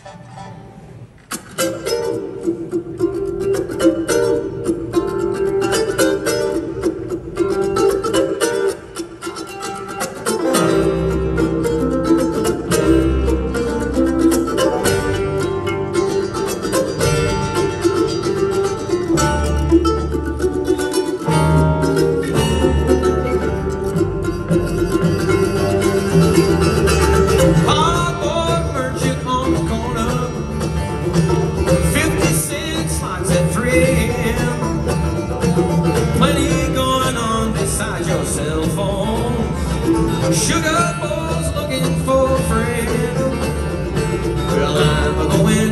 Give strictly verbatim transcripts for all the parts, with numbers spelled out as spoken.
Sugar boys looking for a friend. Well, I'm going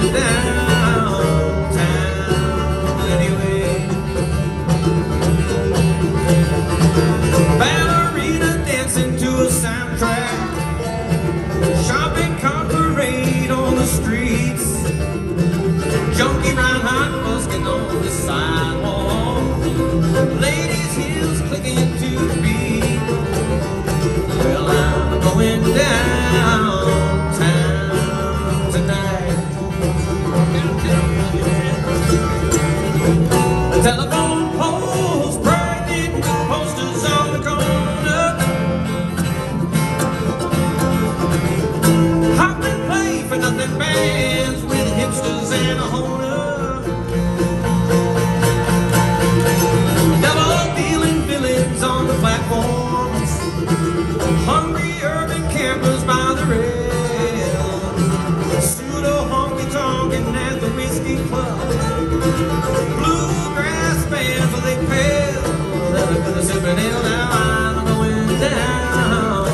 downtown anyway. Ballerina dancing to a soundtrack. Shopping cart parade on the streets. Junkie round hot busking on the sidewalk. Ladies' heels clicking to the beat. Well, I'm going downtown tonight. The telephone poles bragging posters on the corner. Hop and play for nothing bands with hipsters and a Honor. Double dealing villains on the platforms. Hungry urban campers by the rail. Pseudo honky-tonkin' at the whiskey club. Bluegrass bands with a pail. Never gonna sip an ale. Now I'm going downtown.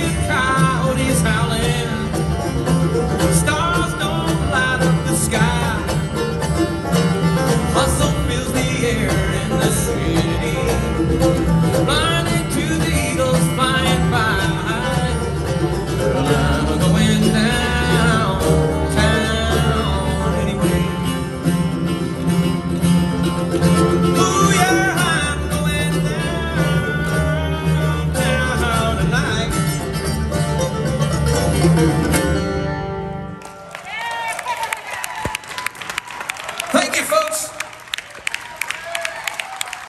Stars don't light up the sky.